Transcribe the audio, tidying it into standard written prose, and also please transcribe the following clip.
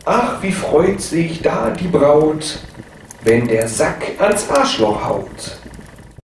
Ach, wie freut sich da die Braut, wenn der Sack ans Arschloch haut.